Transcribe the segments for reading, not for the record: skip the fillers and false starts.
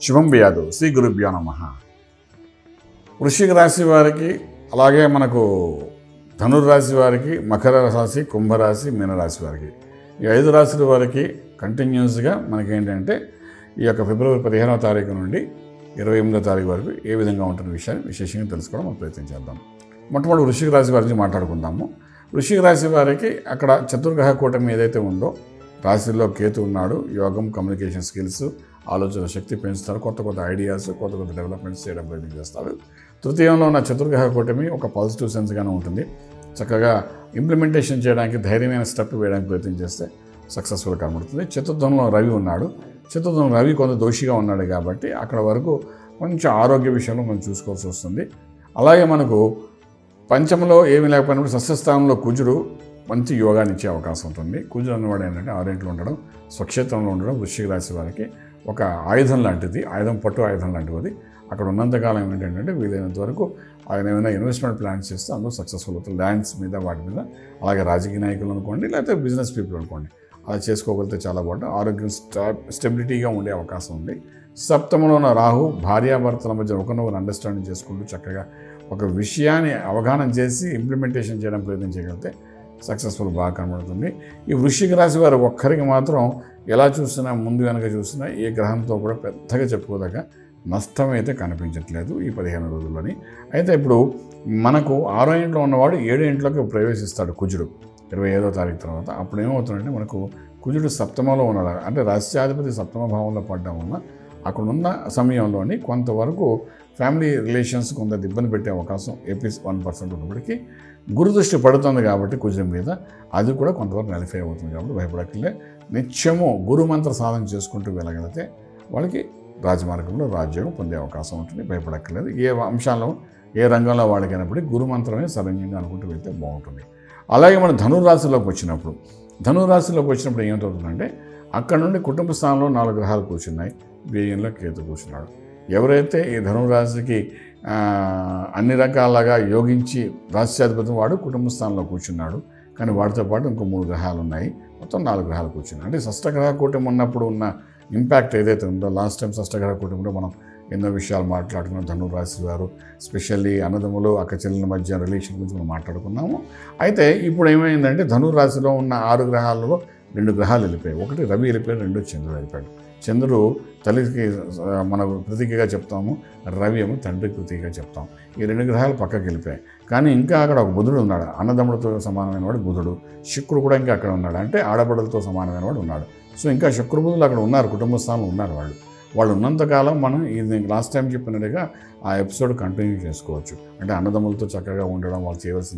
శుభం వ్యాధు శ్రీ గురుభ్యో నమః. వృశ్చిక రాశి వారికి, అలాగే మనకు ధనుర్రాశి వారికి, మకర రాశి, కుంభరాశి, మీనరాశి వారికి, ఈ 5 రాశుల వారికి కంటిన్యూస్గా మనకేంటంటే ఈ యొక్క ఫిబ్రవరి 15వ తారీఖు నుండి 28వ తారీఖు వరకు ఏ విధంగా ఉంటున్న విషయాన్ని విశేషంగా తెలుసుకోవడం మనం ప్రయత్నం చేద్దాం. మొట్టమొదటి వృశ్చిక రాశి వారి నుంచి మాట్లాడుకుందాము. వృశ్చిక రాశి వారికి అక్కడ చతుర్గ్రహ కూటమి ఏదైతే ఉందో, రాశిలో కేతు ఉన్నాడు. యోగం, కమ్యూనికేషన్ స్కిల్స్, ఆలోచన శక్తి పెంచుతారు. కొత్త కొత్త ఐడియాస్, కొత్త కొత్త డెవలప్మెంట్స్ చేయడం ప్రయత్నం చేస్తారు. తృతీయంలో ఉన్న చతుర్గ్రహ కూటమి ఒక పాజిటివ్ సెన్స్గానే ఉంటుంది. చక్కగా ఇంప్లిమెంటేషన్ చేయడానికి, ధైర్యమైన స్టెప్ వేయడానికి ప్రయత్నం చేస్తే సక్సెస్ఫుల్ కనబడుతుంది. చతుర్థంలో రవి ఉన్నాడు. చతుర్థం రవి కొంత దోషిగా ఉన్నాడు కాబట్టి అక్కడ వరకు కొంచెం ఆరోగ్య విషయంలో మనం చూసుకోవాల్సి వస్తుంది. అలాగే మనకు పంచమలో ఏమీ లేకపోయినప్పుడు సస్యస్థానంలో కుజుడు మంచి యోగాన్ని ఇచ్చే అవకాశం ఉంటుంది. కుజుడు అన్నవాడు ఏంటంటే 6 ఇంట్లో ఉండడం, స్వక్షేత్రంలో ఉండడం వృశ్చిక రాశి వారికి ఒక ఆయుధం లాంటిది, పట్టు ఆయుధం లాంటిది. అక్కడ ఉన్నంతకాలం ఏంటంటే వీలైనంత వరకు ఆయన ఏమైనా ఇన్వెస్ట్మెంట్ ప్లాన్స్ చేస్తే అందులో సక్సెస్ఫుల్ అవుతుంది. ల్యాండ్స్ మీద, వాటి మీద. అలాగే రాజకీయ నాయకులు అనుకోండి, లేకపోతే బిజినెస్ పీపుల్ అనుకోండి, అలా చేసుకోగలిగితే చాలా బాగుంటుంది. ఆరోగ్యం స్టెబిలిటీగా ఉండే అవకాశం ఉంది. సప్తమంలో ఉన్న రాహు భార్యాభర్తల మధ్య ఒకరినొకరు అండర్స్టాండింగ్ చేసుకుంటూ చక్కగా ఒక విషయాన్ని అవగాహన చేసి ఇంప్లిమెంటేషన్ చేయడం ప్రయత్నం చేయగలిగితే సక్సెస్ఫుల్ బాగా కనబడుతుంది. ఈ వృశ్చిక రాశి వారు ఒక్కరికి మాత్రం ఎలా చూసినా, ముందు వెనక చూసినా ఏ గ్రహంతో కూడా పెద్దగా చెప్పుకోదగ్గ నష్టం అయితే కనిపించట్లేదు ఈ 15 రోజుల్లోని. అయితే ఇప్పుడు మనకు 6వ ఇంట్లో ఉన్నవాడు 7వ ఇంట్లోకి ప్రవేశిస్తాడు కుజుడు 25వ తారీఖు తర్వాత. అప్పుడు ఏమవుతుందంటే మనకు కుజుడు సప్తమంలో ఉన్నాడు. అంటే రాష్ట్రాధిపతి సప్తమ భావంలో పడడం వల్ల అక్కడ ఉన్న సమయంలోని కొంతవరకు ఫ్యామిలీ రిలేషన్స్ కొంత ఇబ్బంది పెట్టే అవకాశం 1% ఉన్నప్పటికీ గురుదృష్టి పడుతుంది కాబట్టి కుజుడి మీద అది కూడా కొంతవరకు నలిఫై అవుతుంది. కాబట్టి భయపడక్కలే. నిత్యము గురుమంత్ర సాధన చేసుకుంటూ వెళ్ళగలిగితే వాళ్ళకి రాజమార్గంలో రాజ్యోగం పొందే అవకాశం ఉంటుంది. భయపడక్కర్లేదు. ఏ అంశాల్లో, ఏ రంగంలో వాళ్ళకైనప్పటికీ గురుమంత్రమే సరైనంగా అనుకుంటూ వెళ్తే బాగుంటుంది. అలాగే మన ధనురాశిలోకి వచ్చినప్పుడు ఏమవుతుందంటే అక్కడ నుండి కుటుంబ స్థానంలో 4 గ్రహాలు కూర్చున్నాయి. వ్యయంలో కేతు కూర్చున్నాడు. ఎవరైతే ఈ ధనురాశికి అన్ని రకాలుగా యోగించి రాష్ట్రాధిపతి వాడు కుటుంబ స్థానంలో కూర్చున్నాడు. కానీ వాటితో పాటు ఇంకో 3 గ్రహాలు ఉన్నాయి. మొత్తం 4 గ్రహాలు కూర్చున్నాయి. అంటే షష్టగ్రహ కూటమి ఉన్నప్పుడు ఉన్న ఇంపాక్ట్ ఏదైతే ఉందో, లాస్ట్ టైం షష్టగ్రహ కూటమిలో మనం ఎన్నో విషయాలు మాట్లాడుకున్నాం. ధనురాశి వారు స్పెషల్లీ అన్నదమ్ములు, అక్క చెల్లెల మధ్య రిలేషన్ గురించి మనం మాట్లాడుకున్నాము. అయితే ఇప్పుడు ఏమైందంటే ధనురాశిలో ఉన్న 6 గ్రహాలలో 2 గ్రహాలు వెళ్ళిపోయాయి. ఒకటి రవి వెళ్ళిపోయాడు, 2 చంద్రుడు వెళ్ళిపోయాడు. చంద్రుడు తల్లికి మనకు ప్రతీకగా చెప్తాము, రవి ఏమో తండ్రికి ప్రతీకగా చెప్తాం. ఈ 2 గ్రహాలు పక్కకి వెళ్ళిపోయాయి. కానీ ఇంకా అక్కడ ఒక బుధుడు ఉన్నాడు. అన్నదమ్ములతో సమానమైన వాడు బుధుడు. శుక్రుడు కూడా ఇంకా అక్కడ ఉన్నాడు. అంటే ఆడబడులతో సమానమైన వాడు ఉన్నాడు. సో ఇంకా శుక్ర బుధులు అక్కడ ఉన్నారు, కుటుంబ స్థానంలో ఉన్నారు. వాళ్ళు ఉన్నంతకాలం మనం ఇది లాస్ట్ టైం చెప్పినట్టుగా ఆ ఎపిసోడ్ కంటిన్యూ చేసుకోవచ్చు. అంటే అన్నదమ్ములతో చక్కగా ఉండడం, వాళ్ళు చేయవలసిన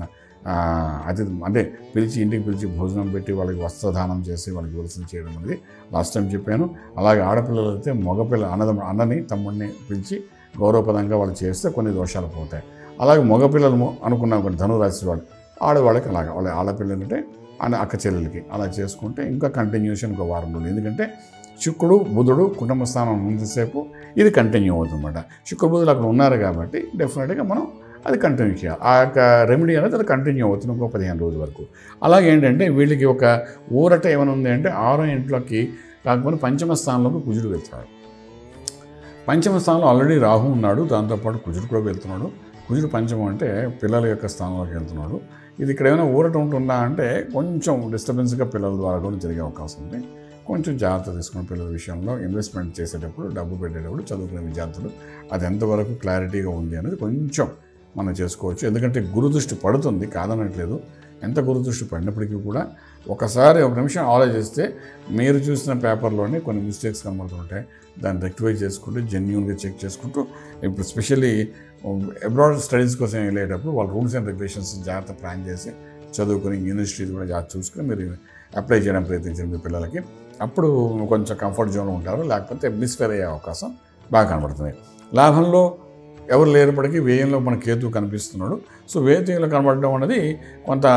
అంటే ఇంటికి పిలిచి భోజనం పెట్టి వాళ్ళకి వస్త్రదానం చేసి వాళ్ళకి ఇవ్వాల్సిన చేయడం అనేది లాస్ట్ టైం చెప్పాను. అలాగే ఆడపిల్లలు అయితే అన్నని తమ్ముడిని పిలిచి గౌరవపదంగా వాళ్ళు చేస్తే కొన్ని దోషాలు పోతాయి. అలాగే మగపిల్లలు అనుకున్నాం కొన్ని ధనురాశి వాళ్ళు, ఆడవాళ్ళకి అలాగా వాళ్ళ ఆడపిల్లలు అంటే అక్క చెల్లెలకి అలా చేసుకుంటే ఇంకా కంటిన్యూషన్ ఒక వారం రోజులు. ఎందుకంటే శుక్రుడు బుధుడు కుటుంబ స్థానం ఉన్నంతసేపు ఇది కంటిన్యూ అవుతుందన్నమాట. శుక్ర బుధులు అక్కడ ఉన్నారు కాబట్టి డెఫినెట్గా మనం అది కంటిన్యూ చేయాలి. ఆ యొక్క రెమెడీ అనేది అది కంటిన్యూ అవుతుంది ఇంకో 15 రోజుల వరకు. అలాగే ఏంటంటే వీళ్ళకి ఒక ఊరట ఏమైనా ఉంది అంటే 6వ ఇంట్లోకి కాకపోతే పంచమ స్థానంలోకి కుజుడు వెళ్తున్నాడు. పంచమ స్థానంలో ఆల్రెడీ రాహు ఉన్నాడు, దాంతోపాటు కుజుడు కూడా వెళ్తున్నాడు. కుజుడు పంచమం అంటే పిల్లల యొక్క స్థానంలోకి వెళ్తున్నాడు. ఇది ఇక్కడ ఏమైనా ఊరట ఉంటుందా అంటే కొంచెం డిస్టర్బెన్స్గా పిల్లల ద్వారా కూడా జరిగే అవకాశం ఉంది. కొంచెం జాగ్రత్త తీసుకున్న పిల్లల విషయంలో ఇన్వెస్ట్మెంట్ చేసేటప్పుడు, డబ్బు పెట్టేటప్పుడు చదువుకునే విద్యార్థులు అది ఎంతవరకు క్లారిటీగా ఉంది అనేది కొంచెం మనం చేసుకోవచ్చు. ఎందుకంటే గురుదృష్టి పడుతుంది, కాదనట్లేదు. ఎంత గురుదృష్టి పడినప్పటికీ కూడా ఒకసారి 1 నిమిషం ఆలోచిస్తే మీరు చూసిన పేపర్లోనే కొన్ని మిస్టేక్స్ కనబడుతుంటాయి. దాన్ని రెక్టిఫై చేసుకుంటూ జెన్యూన్గా చెక్ చేసుకుంటూ ఇప్పుడు స్పెషల్లీ అబ్రాడ్ స్టడీస్ కోసం వెళ్ళేటప్పుడు వాళ్ళ రూల్స్ అండ్ రెగ్యులేషన్స్ జాగ్రత్త ప్లాన్ చేసి చదువుకుని యూనివర్సిటీస్ కూడా జాగ్రత్త చూసుకుని మీరు అప్లై చేయడం ప్రయత్నించండి మీ పిల్లలకి. అప్పుడు కొంచెం కంఫర్ట్ జోన్లో ఉంటారు. లేకపోతే మిస్ఫేర్ అయ్యే అవకాశం బాగా కనబడుతుంది. లాభంలో ఎవరు లేనప్పటికీ వ్యయంలో మన కేతు కనిపిస్తున్నాడు. సో వ్యయంలో కనబడడం అనేది కొంత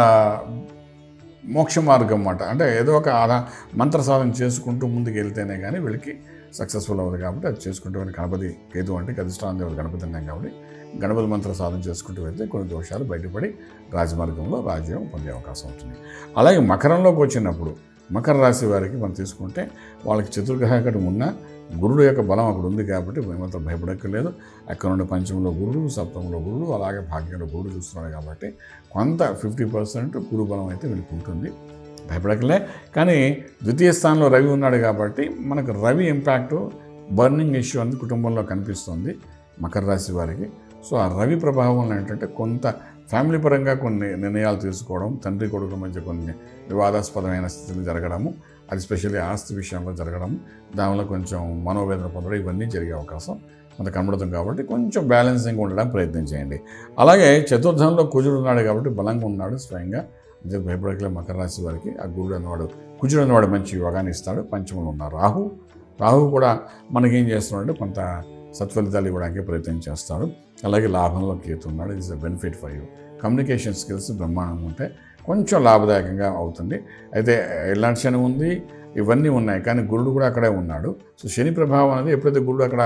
మోక్ష మార్గం అన్నమాట. అంటే ఏదో ఒక మంత్ర సాధన చేసుకుంటూ ముందుకు వెళ్తేనే కానీ వీళ్ళకి సక్సెస్ఫుల్ అవ్వదు. కాబట్టి అది చేసుకుంటూ గణపతి కేతు అంటే అధిష్టాన దేవుడు గణపతి అన్నాం కాబట్టి గణపతి మంత్ర సాధన చేసుకుంటూ వెళ్తే కొన్ని దోషాలు బయటపడి రాజమార్గంలో రాజ్యం పొందే అవకాశం ఉంటుంది. అలాగే మకరంలోకి వచ్చినప్పుడు మకర రాశి వారికి మనం తీసుకుంటే వాళ్ళకి చతుర్గ్రహ కటం ఉన్న గురుడు యొక్క బలం అక్కడ ఉంది కాబట్టి మేమంతా భయపడక్కర్లేదు. అక్కడ నుండి పంచమంలో గురుడు, సప్తమంలో గురుడు, అలాగే భాగ్యంలో గురుడు చూస్తున్నాడు కాబట్టి కొంత 50% గురు బలం అయితే వీళ్ళకి ఉంటుంది, భయపడక్కలే. కానీ ద్వితీయ స్థానంలో రవి ఉన్నాడు కాబట్టి మనకు రవి ఇంపాక్ట్ బర్నింగ్ ఇష్యూ అనేది కుటుంబంలో కనిపిస్తుంది మకర రాశి వారికి. సో ఆ రవి ప్రభావం ఏంటంటే కొంత ఫ్యామిలీ పరంగా కొన్ని నిర్ణయాలు తీసుకోవడం, తండ్రి కొడుకుల మధ్య కొన్ని వివాదాస్పదమైన స్థితులు జరగడము, అది స్పెషల్లీ ఆస్తి విషయంలో జరగడం, దానివల్ల కొంచెం మనోవేదన పొందడం, ఇవన్నీ జరిగే అవకాశం మనకు కనబడుతుంది. కాబట్టి కొంచెం బ్యాలెన్సింగ్ ఉండడానికి ప్రయత్నం చేయండి. అలాగే చతుర్థంలో కుజుడు ఉన్నాడు కాబట్టి బలంగా ఉన్నాడు స్వయంగా, అంటే భయపడకలే మకర రాశి వారికి. ఆ గురుడు అన్నవాడు, కుజుడు అన్నవాడు మంచి యోగాన్ని ఇస్తాడు. పంచమంలో ఉన్నారు రాహు కూడా మనకేం చేస్తున్నాడంటే కొంత సత్ఫలితాలు ఇవ్వడానికి ప్రయత్నం చేస్తాడు. అలాగే లాభంలో కేతు ఉన్నాడు. It's a benefit for you. Communication skills బ్రహ్మాండంగా ఉంటే కొంచెం లాభదాయకంగా అవుతుంది. అయితే ఎలాంటి శని ఉంది, ఇవన్నీ ఉన్నాయి, కానీ గురుడు కూడా అక్కడే ఉన్నాడు. సో శని ప్రభావం అనేది ఎప్పుడైతే గురుడు అక్కడ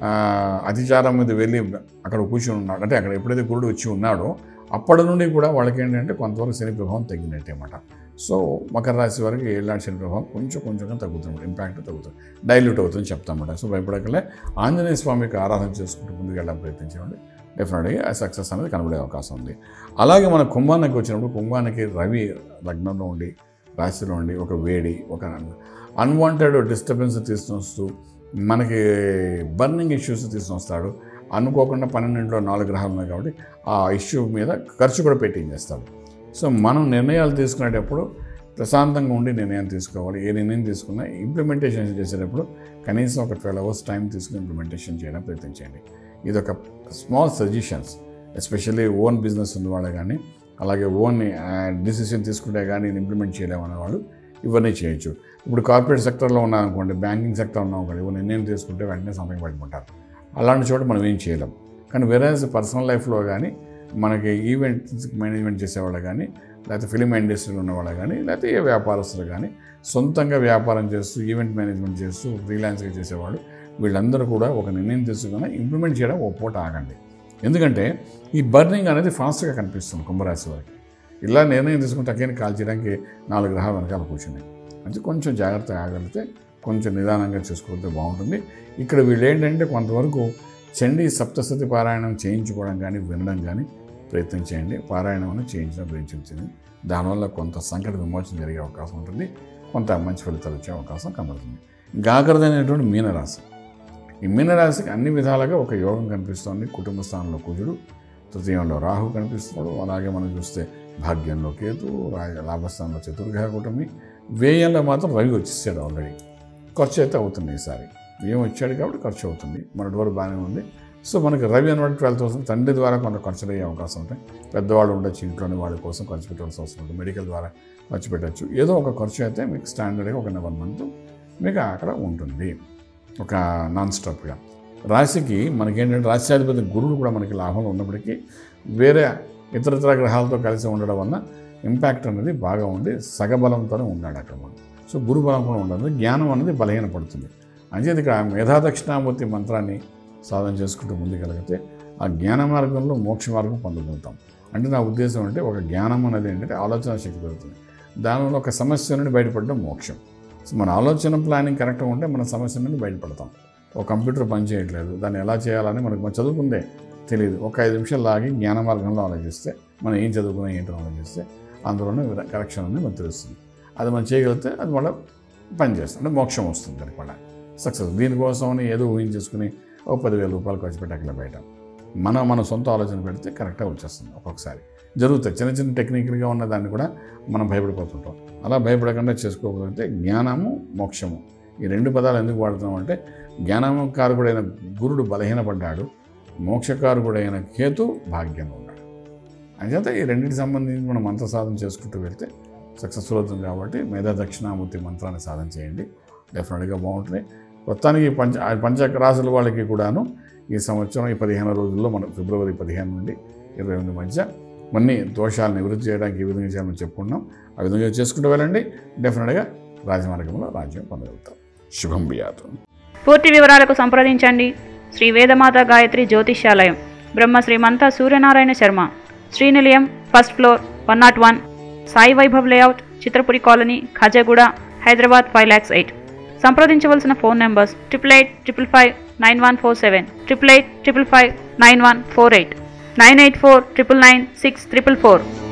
అతిచారం మీద వెళ్ళి అక్కడ కూర్చొని ఉన్నాడు, అంటే అక్కడ ఎప్పుడైతే గురుడు వచ్చి ఉన్నాడో అప్పటి నుండి కూడా వాళ్ళకి ఏంటంటే కొంతవరకు శని ప్రభావం తగ్గినట్టే అన్నమాట. సో మకర రాశి వారికి ఏళ్ళనాటి శని ప్రభావం కొంచెంగా తగ్గుతుంది, ఇంపాక్ట్ తగ్గుతుంది, డైల్యూట్ అవుతుంది చెప్తామన్నమాట. సో భయపడకలే ఆంజనేయ స్వామికి ఆరాధన చేసుకుంటూ ముందుకెళ్ళడానికి ప్రయత్నించండి. డెఫినెట్గా ఆ సక్సెస్ అనేది కనబడే అవకాశం ఉంది. అలాగే మన కుంభానికి వచ్చినప్పుడు కుంభానికి రవి లగ్నంలో ఉండి రాశిలో ఉండి ఒక వేడి, ఒక అన్వాంటెడ్ డిస్టర్బెన్స్ తీసుకొస్తూ మనకి బర్నింగ్ ఇష్యూస్ తీసుకొస్తాడు. అనుకోకుండా 12లో 4 గ్రహాలు ఉన్నాయి కాబట్టి ఆ ఇష్యూ మీద ఖర్చు కూడా పెట్టించేస్తాడు. సో మనం నిర్ణయాలు తీసుకునేటప్పుడు ప్రశాంతంగా ఉండి నిర్ణయం తీసుకోవాలి. ఏ నిర్ణయం తీసుకున్నా ఇంప్లిమెంటేషన్ చేసేటప్పుడు కనీసం ఒక 12 hours టైం తీసుకుని ఇంప్లిమెంటేషన్ చేయడం ప్రయత్నించండి. ఇది ఒక small suggestions, especially own business ఉన్నవాళ్ళు కానీ, అలాగే ఓన్ డిసిషన్ తీసుకుంటే కానీ ఇంప్లిమెంట్ చేయలేమనే వాళ్ళు ఇవన్నీ చేయొచ్చు. ఇప్పుడు కార్పొరేట్ సెక్టర్లో ఉన్నామనుకోండి, బ్యాంకింగ్ సెక్టర్ ఉన్నామనుకోండి, ఇవన్నీ నిర్ణయం తీసుకుంటే వెంటనే సమయం పట్టుకుంటారు. అలాంటి చోట మనం ఏం చేయలేం. కానీ వేరేస్ పర్సనల్ లైఫ్లో కానీ, మనకి ఈవెంట్స్ మేనేజ్మెంట్ చేసేవాళ్ళు కానీ, లేకపోతే ఫిలిం ఇండస్ట్రీలో ఉన్నవాళ్ళు కానీ, లేకపోతే ఏ వ్యాపారస్తులు కానీ, సొంతంగా వ్యాపారం చేస్తూ ఈవెంట్ మేనేజ్మెంట్ చేస్తూ ఫ్రీలాన్స్గా చేసేవాళ్ళు, వీళ్ళందరూ కూడా ఒక నిర్ణయం తీసుకుని ఇంప్లిమెంట్ చేయడం ఒక పూట ఆగండి. ఎందుకంటే ఈ బర్నింగ్ అనేది ఫాస్ట్గా కనిపిస్తుంది కుంభరాశి వారికి. ఇలా నిర్ణయం తీసుకుంటే అక్కడిని కాల్ చేయడానికి 4 గ్రహాలు వెనకాల కూర్చున్నాయి. అంటే కొంచెం జాగ్రత్తగా ఆగలిగితే, కొంచెం నిదానంగా చేసుకోవద్దు బాగుంటుంది. ఇక్కడ వీళ్ళు ఏంటంటే కొంతవరకు చండీ సప్తశతి పారాయణం చేయించుకోవడం కానీ, వినడం కానీ ప్రయత్నం చేయండి. పారాయణం అనేది చేయించడం ప్రయత్నించింది. దానివల్ల కొంత సంకట విమోచన జరిగే అవకాశం ఉంటుంది, కొంత మంచి ఫలితాలు వచ్చే అవకాశం కనబడుతుంది. గాకరదైనటువంటి మీనరాశి, ఈ మీనరాశికి అన్ని విధాలుగా ఒక యోగం కనిపిస్తుంది. కుటుంబ స్థానంలో కుజుడు, తృతీయంలో రాహు కనిపిస్తున్నాడు. అలాగే మనం చూస్తే భాగ్యంలో కేతు, లాభస్థానంలో చతుర్గ్రహ కూటమి, వ్యయంలో మాత్రం రవి వచ్చేసాడు ఆల్రెడీ. ఖర్చు అయితే అవుతుంది ఈసారి, వ్యయం వచ్చాడు కాబట్టి ఖర్చు అవుతుంది. మొన్నటి వరకు బాగానే ఉంది. సో మనకి రవి అన్నమాట 12,000 తండ్రి ద్వారా కొంత ఖర్చులు అయ్యే అవకాశం ఉంటాయి. పెద్దవాళ్ళు ఉండొచ్చు, ఇంట్లోని వాళ్ళ కోసం ఖర్చు పెట్టాల్సిన అవసరం ఉంటుంది. మెడికల్ ద్వారా ఖర్చు పెట్టచ్చు. ఏదో ఒక ఖర్చు అయితే మీకు స్టాండర్డ్గా ఒక 1 month మీకు అక్కడ ఉంటుంది, ఒక నాన్ స్టాప్గా. రాశికి మనకేంటంటే రాశ్యాధిపతి గురుడు కూడా మనకి లాభంలో ఉన్నప్పటికీ వేరే ఇతరతర గ్రహాలతో కలిసి ఉండడం వల్ల ఇంపాక్ట్ అనేది బాగా ఉండి సగబలంతోనే ఉన్నాడు అక్కడ మనం. సో గురు బలం కూడా ఉండదు, జ్ఞానం అనేది బలహీనపడుతుంది. అంచేది ఇక్కడ మేధాదక్షిణామూర్తి మంత్రాన్ని సాధన చేసుకుంటూ ముందుకెళ్ళగితే ఆ జ్ఞాన మార్గంలో మోక్ష మార్గం పొందగలుగుతాం. అంటే నా ఉద్దేశం అంటే ఒక జ్ఞానం అనేది ఏంటంటే ఆలోచన శక్తి పెరుగుతుంది. దానివల్ల ఒక సమస్య నుండి బయటపడడం మోక్షం. సో మన ఆలోచన ప్లానింగ్ కరెక్ట్గా ఉంటే మన సమస్య నుండి బయటపడతాం. ఒక కంప్యూటర్ పని చేయట్లేదు, దాన్ని ఎలా చేయాలని మనకు చదువుకుందే తెలియదు. ఒక 5 నిమిషాలు లాగి జ్ఞాన మార్గంలో ఆలోచిస్తే, మనం ఏం చదువుకున్నా ఏంటో ఆలోచిస్తే అందులోనే కరెక్షన్ అనేది మనకు తెలుస్తుంది. అది మనం చేయగలిగితే అది మళ్ళీ పని చేస్తుంది, అంటే మోక్షం వస్తుంది దానికి మళ్ళీ సక్సెస్. దీనికోసం ఏదో ఊహించేసుకుని ఒక 10,000 రూపాయలు ఖర్చు పెట్టాకలే బయట మన సొంత ఆలోచన పెడితే కరెక్ట్గా వచ్చేస్తుంది. ఒక్కొక్కసారి జరుగుతాయి చిన్న టెక్నికల్గా ఉన్న దాన్ని కూడా మనం భయపడిపోతుంటాం. అలా భయపడకుండా చేసుకోగలిగితే జ్ఞానము మోక్షము ఈ 2 పదాలు ఎందుకు వాడుతున్నాం అంటే, జ్ఞానకారకుడైన గురుడు బలహీనపడ్డాడు, మోక్షకారకుడైన కేతు భాగ్యంగా ఉన్నాడు. అంచేత ఈ రెండింటికి సంబంధించి మనం మంత్ర సాధన చేసుకుంటూ వెళ్తే సక్సెస్ఫుల్ అవుతుంది. కాబట్టి మేధా దక్షిణామూర్తి మంత్రాన్ని సాధన చేయండి, డెఫినెట్గా బాగుంటుంది. మొత్తానికి పంచ రాశుల వాళ్ళకి కూడాను ఈ సంవత్సరం ఈ 15 రోజుల్లో మనం ఫిబ్రవరి 15 నుండి 28 మధ్య కొన్ని దోషాలు నివృత్తి చేయడానికి ఈ విధంగా చేయాలని చెప్పుకున్నాం. ఆ విధంగా చేసుకుంటూ వెళ్ళండి, డెఫినెట్గా రాజమార్గంలో రాజ్యం పొందగలుగుతాం. శుభం బియాతు. పూర్తి వివరాలకు సంప్రదించండి Shri Vedamata Gayatri Jyotishyalayam, Brahma Shrimanta Suryanarayana Sharma, Srinilayam, 1st floor, 101, Sai Vaibhav layout, Chitrapuri colony, Khajaguda, Hyderabad 5,08,000. సంప్రదించవలసిన ఫోన్ నెంబర్స్ 8885559147, 8855559148, 984999644.